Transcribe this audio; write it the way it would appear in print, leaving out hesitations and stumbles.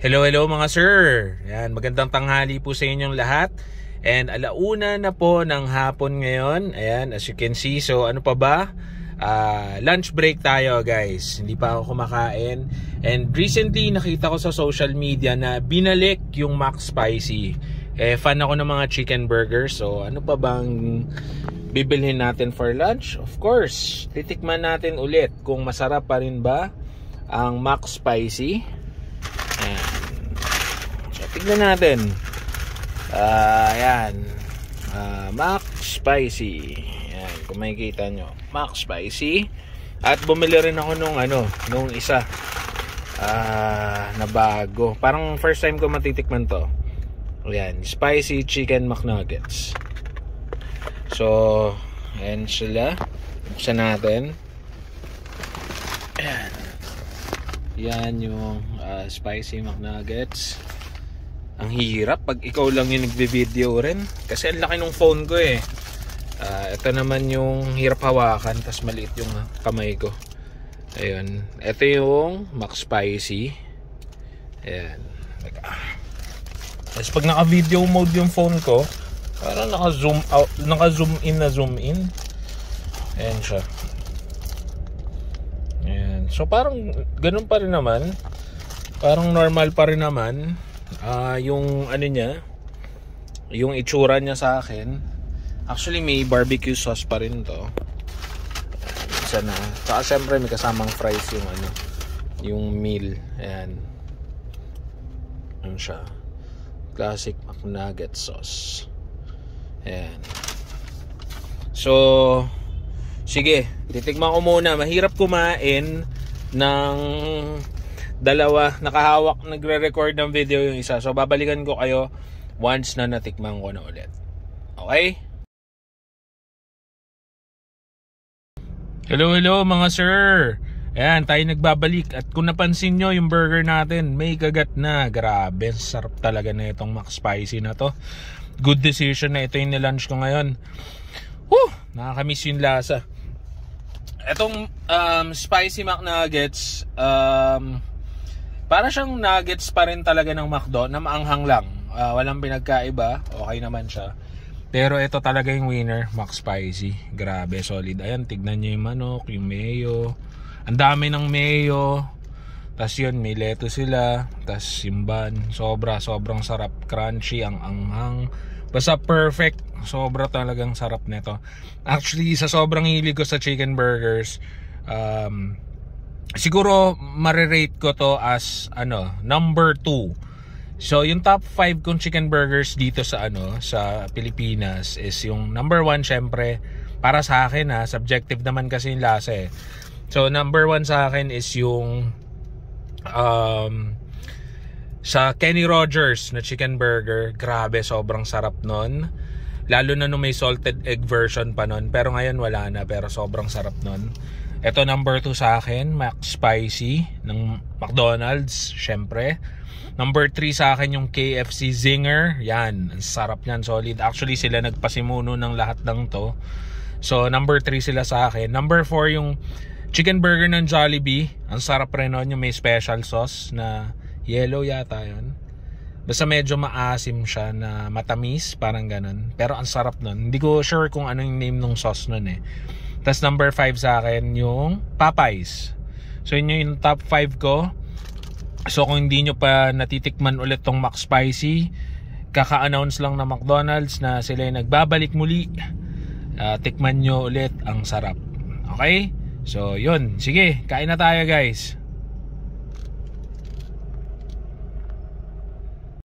Hello mga sir. Yan, magandang tanghali po sa inyong lahat. And alauna na po ng hapon ngayon. Ayan, as you can see. So ano pa ba? Lunch break tayo guys. Hindi pa ako kumakain. And recently nakita ko sa social media na binalik yung McSpicy. Fan ako ng mga chicken burgers. So ano pa bang bibilhin natin for lunch? Of course, titikman natin ulit kung masarap pa rin ba ang McSpicy. Ayan. So, tignan natin. Ayan. McSpicy. Ayan, kung makikita nyo. McSpicy. At bumili rin ako nung isa na bago. Parang first time ko matitikman to. Ayan, Spicy Chicken McNuggets. So, ayan sila. Buksan natin. Ayan. Yan yung Spicy McNuggets. Ang hirap pag ikaw lang yung nagbe-video rin. Kasi ang laki ng phone ko eh. Ito naman yung hirap hawakan. Tapos maliit yung kamay ko. Ayun. Ito yung McSpicy. Ayan. Tapos pag naka-video mode yung phone ko, parang naka-zoom out, naka-zoom in na zoom in. Ayan siya. Ayan. So parang ganun pa rin naman. Parang normal pa rin naman. Yung ano niya, yung itsura niya sa akin. Actually may barbecue sauce pa rin to. Isa na. Saka syempre may kasamang fries yung yung meal. Ayan. Ano siya? Classic McNugget sauce. Ayan. So sige, titikman ko muna. Mahirap kumain ng dalawa. Nakahawak, nagre-record ng video yung isa. So babalikan ko kayo once na natikman ko na ulit. Okay? Hello mga sir. Ayan, tayo nagbabalik. At kung napansin nyo yung burger natin, may kagat na. Grabe, sarap talaga na itong McSpicy na to. Good decision na ito yung nilunch ko ngayon. Nakakamiss yung lasa. Itong Spicy McNuggets, para siyang nuggets pa rin talaga ng McDo na maanghang lang. Walang pinagkaiba. Okay naman siya. Pero ito talaga yung winner, McSpicy. Grabe, solid. Ayan, tignan nyo yung manok, yung mayo. Ang dami ng mayo. Tapos yun, may lettuce sila. Tapos yung bun. Sobrang sarap. Crunchy, ang anghang. Basta perfect. Sobra talagang sarap nito. Actually, sa sobrang hilig ko sa chicken burgers, siguro marirate ko to as number 2. So yung top 5 kong chicken burgers dito sa sa Pilipinas is yung number 1 syempre para sa akin subjective naman kasi yung lasa eh. So number 1 sa akin is yung sa Kenny Rogers na chicken burger. Grabe, sobrang sarap nun. Lalo na nung may salted egg version pa nun. Pero ngayon wala na, pero sobrang sarap nun. Ito number 2 sa akin, McSpicy ng McDonald's, syempre. Number 3 sa akin yung KFC Zinger. Yan, ang sarap yan, solid. Actually sila nagpasimuno ng lahat ng to. So number 3 sila sa akin. Number 4 yung chicken burger ng Jollibee. Ang sarap rin nun, yung may special sauce na yellow yata yun. Basta medyo maasim siya na matamis, parang ganun. Pero ang sarap nun. Hindi ko sure kung ano yung name ng sauce nun eh. Tapos number 5 sa akin yung Popeyes. So yun yung top 5 ko. So kung hindi nyo pa natitikman ulit tong McSpicy, kaka-announce lang na McDonald's na sila yung nagbabalik muli. Tikman nyo ulit, ang sarap. Okay? So yun, sige, kain na tayo guys.